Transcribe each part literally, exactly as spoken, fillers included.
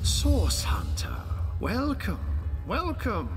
Source Hunter, welcome, welcome.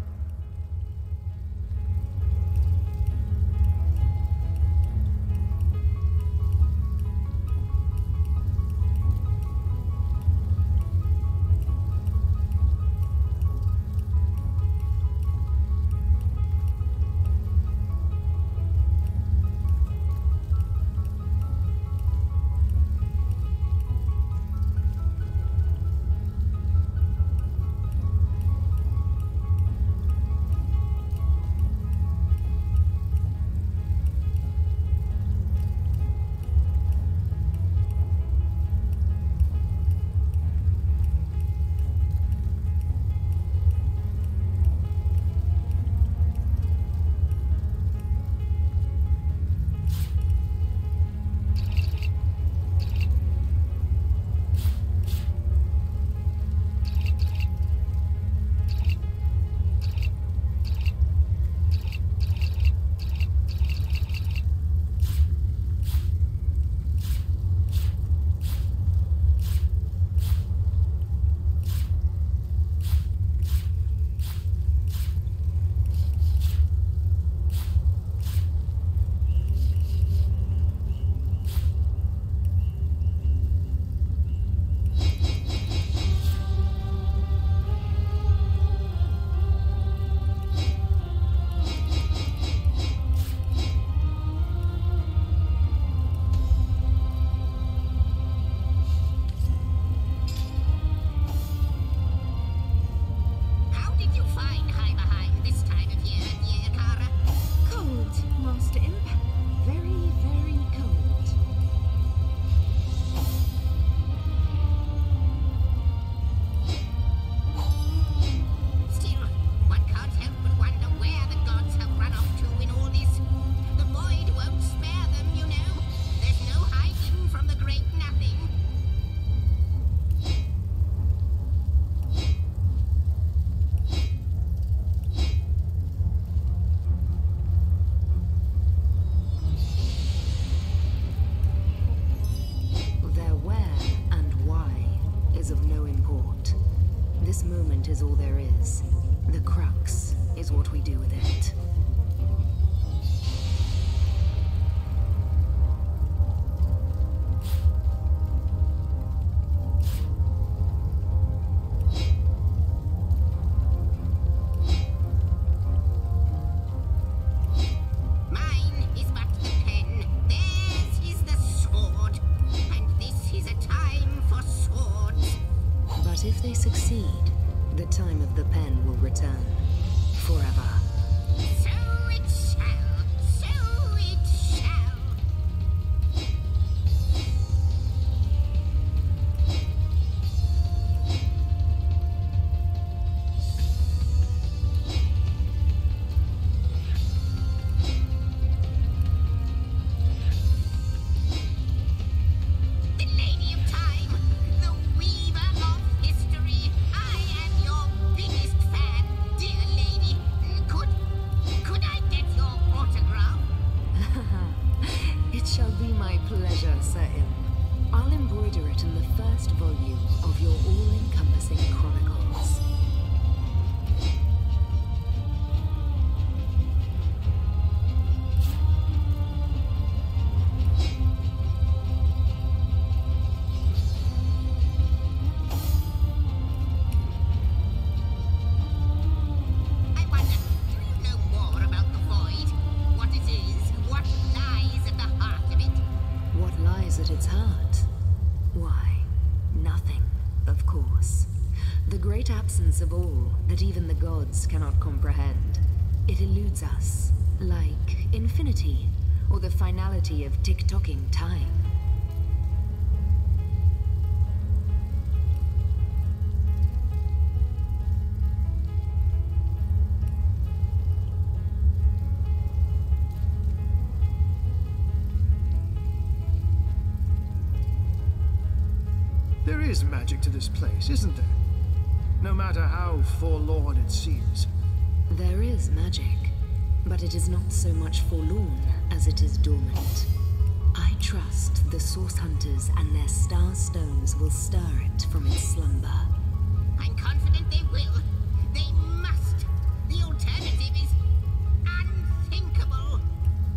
Is all there is. The crux is what we do with it. Mine is but the pen, theirs is the sword, and this is a time for swords. But if they succeed, the time of the pen will return. Forever. So it shall. So it shall. The Lady of Time, the weaver of history. I am your biggest fan, dear lady. Could... could I get your autograph? It shall be my pleasure, Sir Im. I'll embroider it in the first volume of your all-encompassing chronicles. I wonder, do you know more about the void? What it is? What lies at the heart of it? What lies at its heart? Why, nothing, of course. The great absence of all that even the gods cannot comprehend. It eludes us, like infinity, or the finality of tick-tocking time. There is magic to this place, isn't there? No matter how forlorn it seems. There is magic, but it is not so much forlorn as it is dormant. I trust the Source Hunters and their star stones will stir it from its slumber. confident they will. They must. The alternative is unthinkable.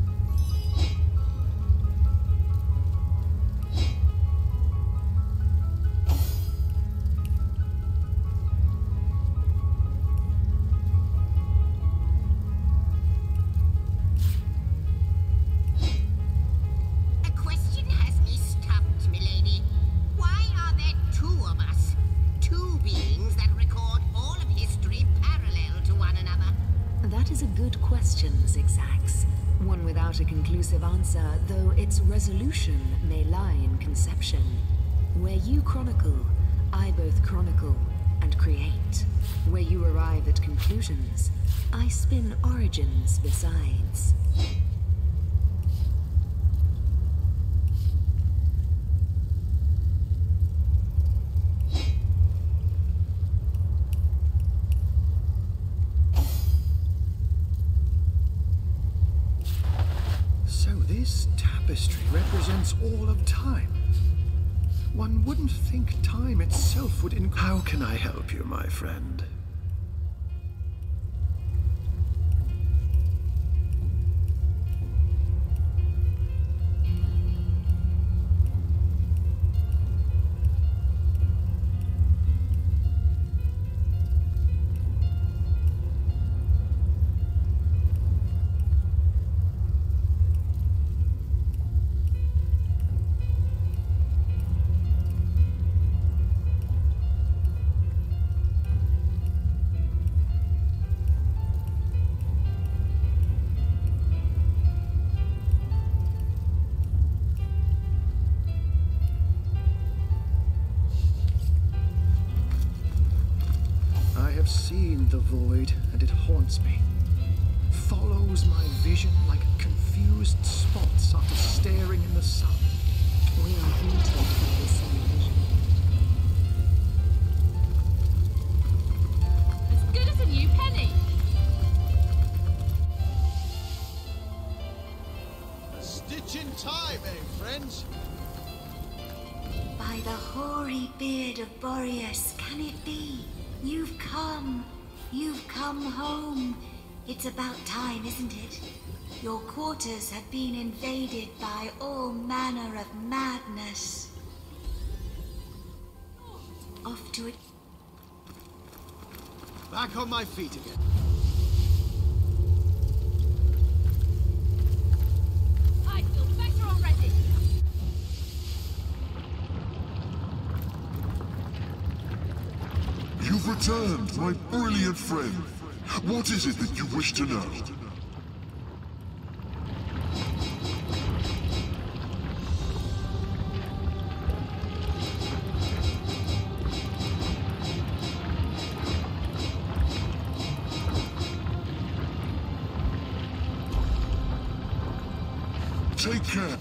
A question has me stumped, milady. Why are there two of us? Two beings that record all of history parallel to one another? That is a good question, Zigzags. One without a conclusive answer, though its resolution may lie in conception. Where you chronicle, I both chronicle and create. Where you arrive at conclusions, I spin origins besides. So this tapestry represents all of time. One wouldn't think time itself would inc- How can I help you, my friend? I have seen the void, and it haunts me. Follows my vision like confused spots after staring in the sun. We are haunted by the same vision. As good as a new penny. A stitch in time, eh, friends? By the hoary beard of Boreas, can it be? You've come. You've come home. It's about time, isn't it? Your quarters have been invaded by all manner of madness. Off to it. Back on my feet again. I feel better already. You've returned, my brilliant friend. What is it that you wish to know? Take care.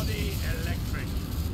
body electric.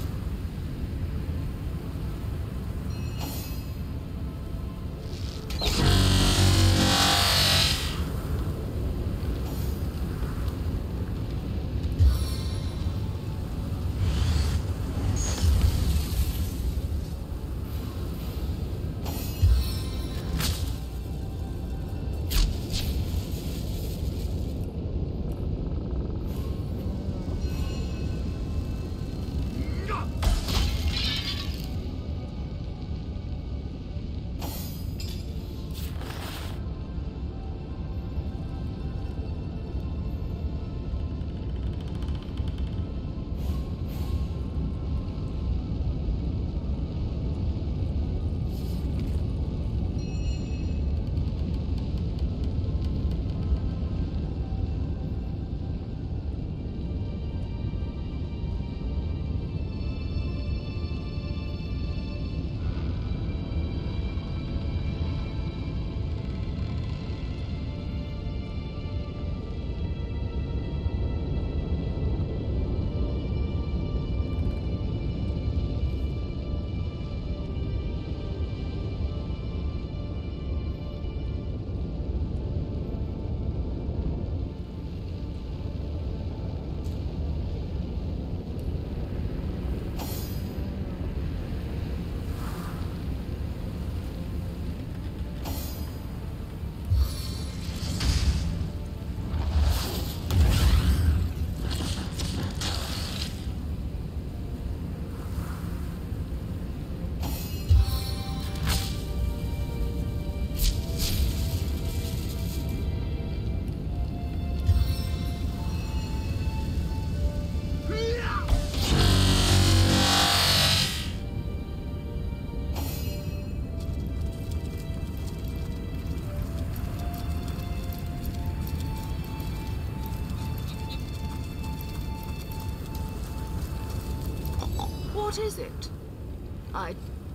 What is it? I...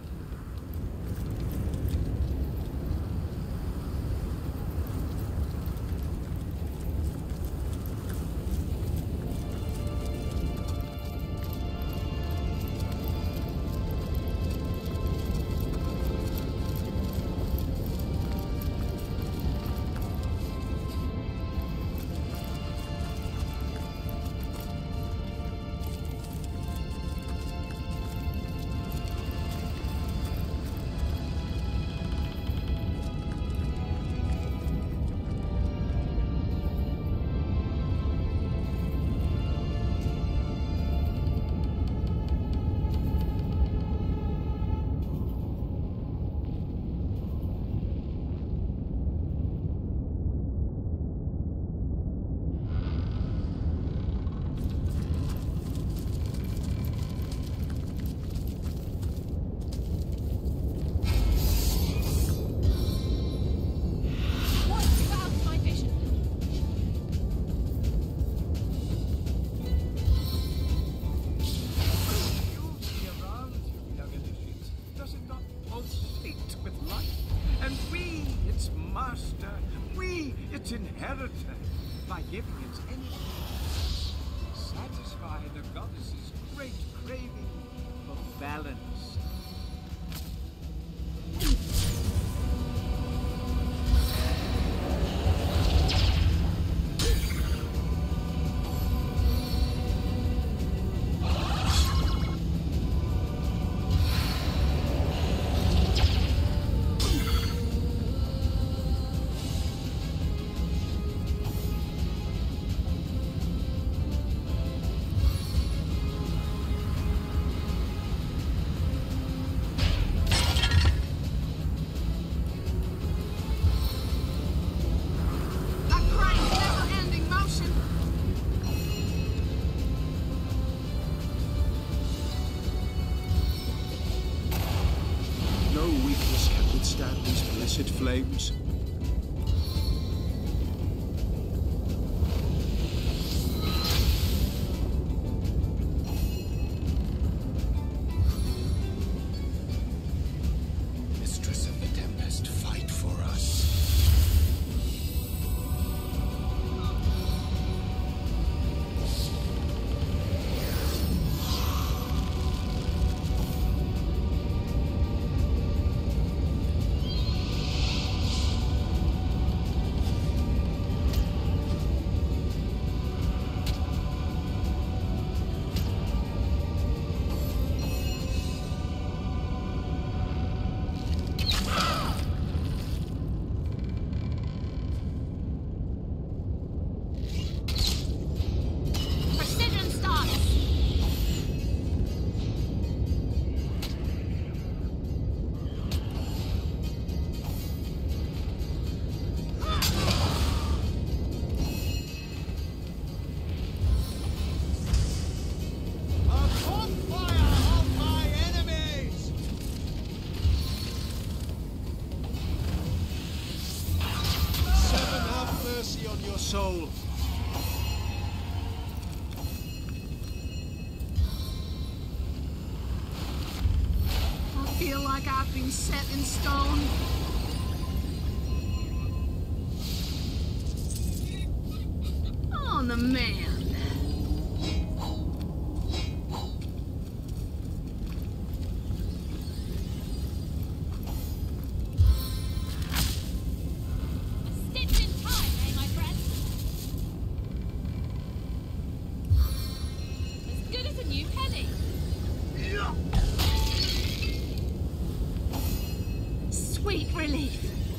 Inheritor, by giving its energy, satisfy the goddess's great craving for balance. Flames. Mistress of the Tempest, fight for us. feel like I've been set in stone? On the man. Stitch in time, eh, my friend? As good as a new penny. Sweet relief.